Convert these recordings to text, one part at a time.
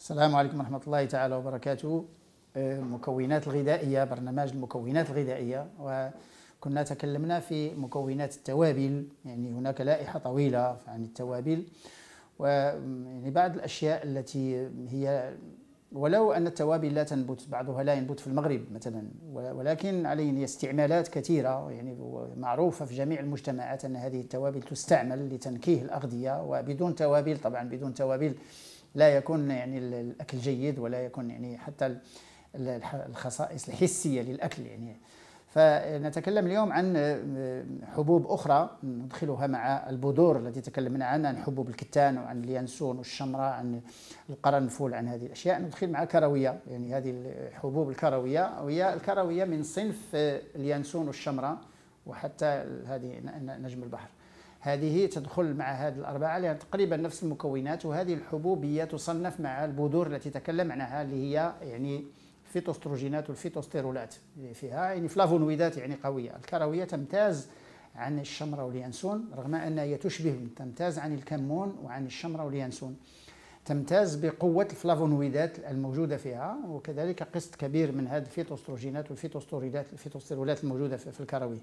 السلام عليكم ورحمة الله تعالى وبركاته. مكونات الغذائية، برنامج المكونات الغذائية، وكنا تكلمنا في مكونات التوابل. يعني هناك لائحة طويلة عن التوابل، ويعني بعض الأشياء التي هي ولو أن التوابل لا تنبت، بعضها لا ينبت في المغرب مثلا، ولكن عليه استعمالات كثيرة. يعني معروفة في جميع المجتمعات أن هذه التوابل تستعمل لتنكيه الأغذية، وبدون توابل طبعا بدون توابل لا يكون يعني الأكل جيد، ولا يكون يعني حتى الخصائص الحسية للأكل. يعني فنتكلم اليوم عن حبوب أخرى ندخلها مع البذور التي تكلمنا عنها، عن حبوب الكتان وعن اليانسون والشمرة، عن القرنفل، عن هذه الأشياء. ندخل مع الكروية، يعني هذه الحبوب الكروية، وهي الكروية من صنف اليانسون والشمرة وحتى هذه نجم البحر. هذه تدخل مع هذه الأربعة لأن تقريبا نفس المكونات، وهذه الحبوب هي تصنف مع البذور التي تكلمنا عنها، اللي هي يعني الفيتوستروجينات والفيتوستيرولات، فيها يعني فلافونويدات يعني قوية. الكروية تمتاز عن الشمرة واليانسون، رغم أنها هي تمتاز عن الكمون وعن الشمرة واليانسون، تمتاز بقوة الفلافونويدات الموجودة فيها، وكذلك قسط كبير من هذه الفيتوستروجينات والفيتوستيرولات الموجودة في الكروية.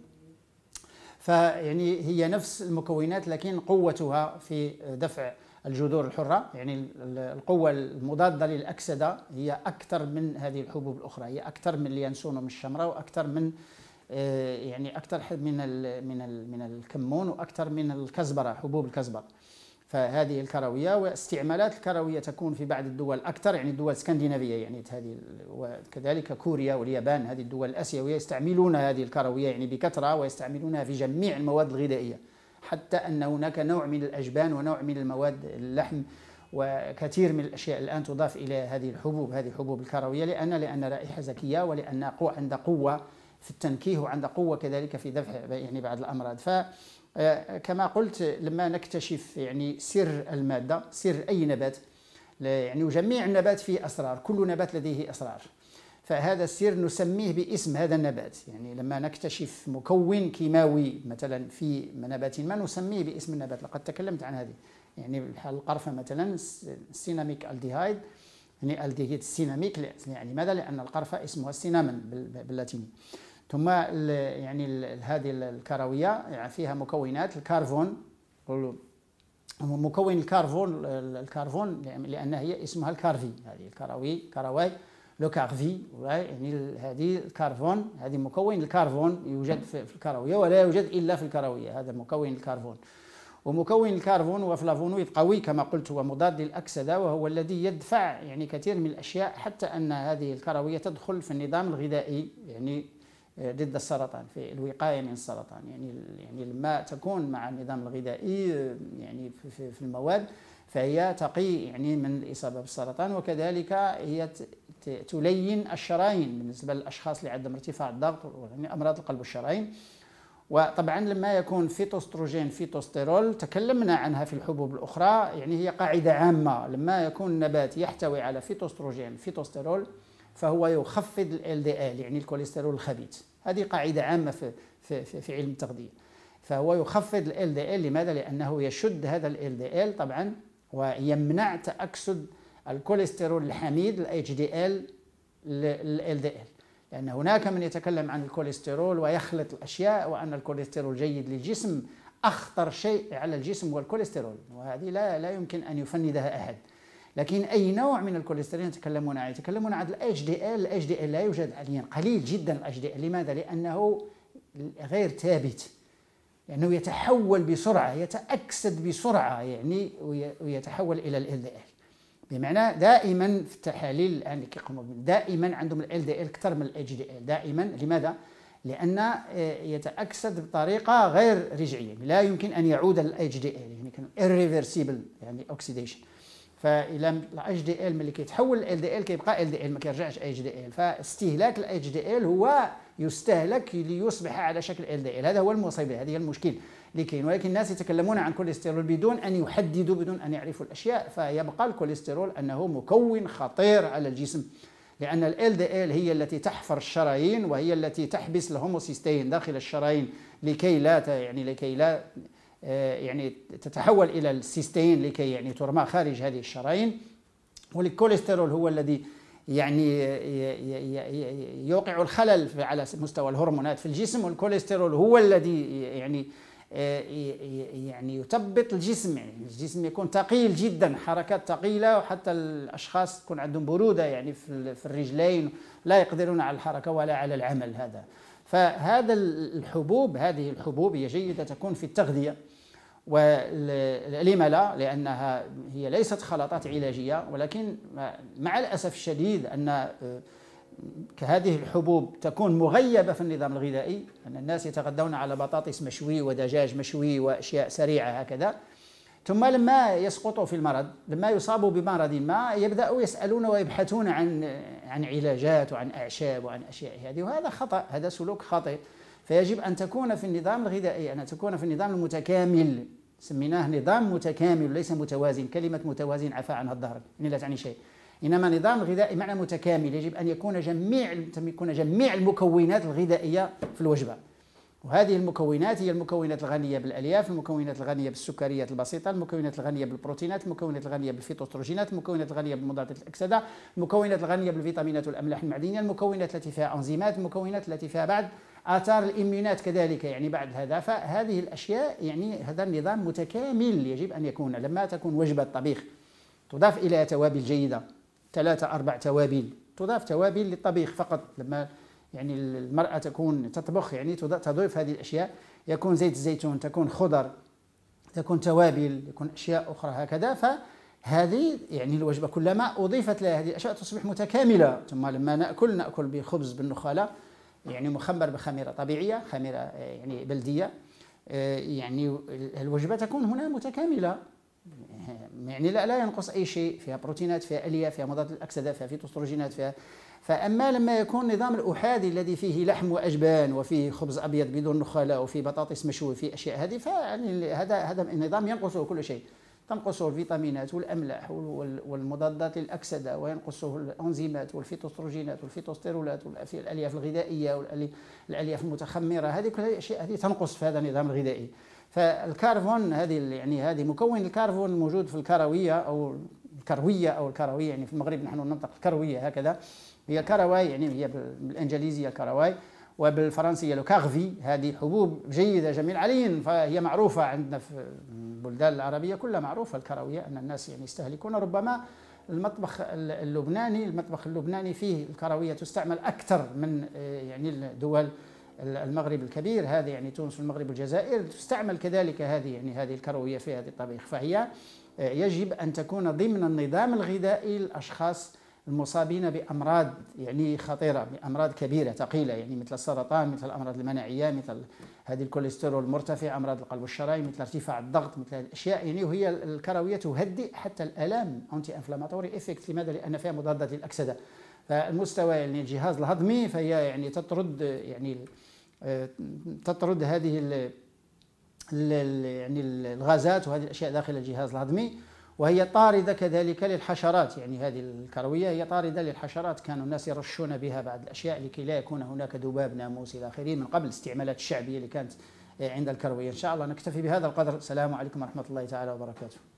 فيعني هي نفس المكونات، لكن قوتها في دفع الجذور الحرة، يعني القوة المضادة للأكسدة هي أكثر من هذه الحبوب الأخرى، هي أكثر من اليانسون ومن الشمرة، وأكثر من يعني أكثر من الكمون، وأكثر من الكزبرة، حبوب الكزبرة. فهذه الكروية، واستعمالات الكروية تكون في بعض الدول أكثر، يعني الدول الاسكندنافية، يعني هذه، وكذلك كوريا واليابان، هذه الدول الآسيوية يستعملون هذه الكروية يعني بكثرة، ويستعملونها في جميع المواد الغذائية، حتى أن هناك نوع من الأجبان ونوع من المواد اللحم وكثير من الأشياء الآن تضاف إلى هذه الحبوب، هذه الحبوب الكروية، لأن رائحة زكية، ولأن عندها قوة في التنكيه، وعندها قوة كذلك في دفع يعني بعض الأمراض. كما قلت، لما نكتشف يعني سر المادة، سر أي نبات، يعني وجميع النبات فيه أسرار، كل نبات لديه أسرار، فهذا السر نسميه باسم هذا النبات. يعني لما نكتشف مكون كيماوي مثلا في نبات ما نسميه باسم النبات. لقد تكلمت عن هذه، يعني بحال القرفة مثلا، السيناميك الديهايد، يعني الديهيد السيناميك، يعني ماذا؟ لأن القرفة اسمها السينامون باللاتيني. ثم يعني هذه الكروية يعني فيها مكونات الكربون، مكون الكربون لأن هي اسمها الكارفي، هذه كروي لو كارفي، يعني هذه الكربون، هذه مكون الكربون يوجد في الكروية، ولا يوجد إلا في الكروية، هذا مكون الكربون. ومكون الكربون هو فلافونويد قوي كما قلت، هو مضاد للأكسدة، وهو الذي يدفع يعني كثير من الأشياء، حتى أن هذه الكروية تدخل في النظام الغذائي، يعني ضد السرطان، في الوقاية من السرطان. يعني لما تكون مع النظام الغذائي يعني في المواد، فهي تقي يعني من الإصابة بالسرطان، وكذلك هي تلين الشرايين بالنسبة للأشخاص اللي عندهم ارتفاع الضغط، يعني أمراض القلب والشرايين. وطبعا لما يكون فيتوستروجين فيتوستيرول تكلمنا عنها في الحبوب الأخرى، يعني هي قاعدة عامة، لما يكون النبات يحتوي على فيتوستروجين فيتوستيرول فهو يخفض ال LDL، يعني الكوليسترول الخبيث. هذه قاعدة عامة في علم التغذية. فهو يخفض ال LDL، لماذا؟ لأنه يشد هذا ال LDL طبعا، ويمنع تأكسد الكوليسترول الحميد ال HDL ال LDL، لأن هناك من يتكلم عن الكوليسترول ويخلط الأشياء، وأن الكوليسترول جيد للجسم. أخطر شيء على الجسم هو الكوليسترول، وهذه لا يمكن أن يفندها أحد. لكن أي نوع من الكوليسترول يتكلمون عنه؟ يتكلمون عن ال HDL. ال HDL لا يوجد حاليا، قليل جدا ال HDL. لماذا؟ لأنه غير ثابت، لأنه يتحول بسرعة، يتأكسد بسرعة، يعني ويتحول إلى ال LDL. بمعنى دائما في التحاليل الآن اللي كيقوموا دائما عندهم ال LDL أكثر من ال HDL دائما. لماذا؟ لأن يتأكسد بطريقة غير رجعية، لا يمكن أن يعود ال HDL، يعني irreversible يعني oxidation. فإلى ال HDL ملي كيتحول ال LDL كيبقى LDL، ما كيرجعش HDL. فاستهلاك ال HDL هو يستهلك ليصبح على شكل LDL. هذا هو المصيبة، هذه هي المشكل اللي كاين. ولكن الناس يتكلمون عن كوليسترول بدون أن يحددوا، بدون أن يعرفوا الأشياء. فيبقى الكوليسترول أنه مكون خطير على الجسم، لأن ال LDL هي التي تحفر الشرايين، وهي التي تحبس الهوموسيستين داخل الشرايين لكي لا يعني تتحول إلى السيستين، لكي يعني ترمى خارج هذه الشرايين. والكوليسترول هو الذي يعني يوقع الخلل على مستوى الهرمونات في الجسم، والكوليسترول هو الذي يعني يثبط الجسم، يعني الجسم يكون ثقيل جدا، حركات ثقيله، وحتى الاشخاص تكون عندهم بروده يعني في الرجلين، لا يقدرون على الحركه ولا على العمل هذا. فهذا هذه الحبوب هي جيده تكون في التغذيه. ولم لا؟ لأنها هي ليست خلطات علاجية، ولكن مع الأسف الشديد أن هذه الحبوب تكون مغيبة في النظام الغذائي، أن الناس يتغذون على بطاطس مشوي ودجاج مشوي وأشياء سريعة هكذا، ثم لما يسقطوا في المرض، لما يصابوا بمرض ما، يبدأوا يسألون ويبحثون عن علاجات وعن أعشاب وعن أشياء هذه، وهذا خطأ، هذا سلوك خاطئ. فيجب أن تكون في النظام الغذائي، أن تكون في النظام المتكامل، سميناه نظام متكامل ليس متوازن. كلمة متوازن عفى عنها الظهر، يعني لا تعني شيء، إنما نظام غذائي معنى متكامل، يجب أن يكون جميع المكونات الغذائية في الوجبة. وهذه المكونات هي المكونات الغنية بالألياف، المكونات الغنية بالسكريات البسيطة، المكونات الغنية بالبروتينات، المكونات الغنية بالفيتوستروجينات، المكونات الغنية بالمضادات الأكسدة، المكونات الغنية بالفيتامينات والأملاح المعدنية، المكونات التي فيها أنزيمات، المكونات التي فيها بعض آثار الإميونات كذلك، يعني بعد هذا. فهذه الأشياء يعني هذا النظام متكامل يجب أن يكون. لما تكون وجبة طبيخ تضاف إليها توابل جيدة، 3-4 توابل، تضاف توابل للطبيخ فقط. لما يعني المرأة تكون تطبخ يعني تضيف هذه الأشياء، يكون زيت الزيتون، تكون خضر، تكون توابل، يكون أشياء أخرى هكذا. فهذه يعني الوجبة كلما أضيفت لها هذه الأشياء تصبح متكاملة. ثم لما نأكل بخبز بالنخالة، يعني مخمر بخميرة طبيعية، خميرة يعني بلدية، يعني الوجبة تكون هنا متكاملة، يعني لا ينقص أي شيء، فيها بروتينات، فيها ألياف، فيها مضادات الأكسدة، فيها فيتوستروجينات، فيها. فأما لما يكون نظام الأحادي الذي فيه لحم وأجبان وفيه خبز أبيض بدون نخالة وفيه بطاطس مشوي وفيه أشياء هذه، فيعني هذا النظام ينقصه كل شيء، تنقصه الفيتامينات والأملاح والمضادات الأكسدة، وينقصه الأنزيمات والفيتوستروجينات والفيتوستيرولات والألياف الغذائية والألياف المتخمرة، هذه كل الأشياء هذه تنقص في هذا النظام الغذائي. فالكربون هذه مكون الكربون الموجود في الكروية أو الكروية، يعني في المغرب نحن ننطق الكروية هكذا، هي كرواي، يعني هي بالإنجليزية كرواي، وبالفرنسية لو كاغفي. هذه حبوب جيدة جميل علينا، فهي معروفة عندنا في البلدان العربية كلها، معروفة الكروية أن الناس يعني يستهلكون. ربما المطبخ اللبناني فيه الكروية تستعمل أكثر من يعني دول المغرب الكبير، هذه يعني تونس والمغرب والجزائر تستعمل كذلك هذه الكروية في هذه الطبيخ. فهي يجب أن تكون ضمن النظام الغذائي للأشخاص المصابين بأمراض يعني خطيرة، بأمراض كبيرة ثقيلة، يعني مثل السرطان، مثل الأمراض المناعية، مثل هذه الكوليسترول المرتفع، أمراض القلب والشرايين، مثل ارتفاع الضغط، مثل هذه الأشياء. يعني وهي الكروية تهدئ حتى الآلام، أنتي انفلاماتوري إفكت. لماذا؟ لأن فيها مضادات للأكسدة. فالمستوى يعني الجهاز الهضمي، فهي يعني تطرد هذه يعني الغازات وهذه الأشياء داخل الجهاز الهضمي، وهي طاردة كذلك للحشرات. يعني هذه الكروية هي طاردة للحشرات، كانوا الناس يرشون بها بعض الأشياء لكي لا يكون هناك ذباب، ناموس إلى آخره، من قبل الاستعمالات الشعبية اللي كانت عند الكروية. إن شاء الله نكتفي بهذا القدر. السلام عليكم ورحمة الله تعالى وبركاته.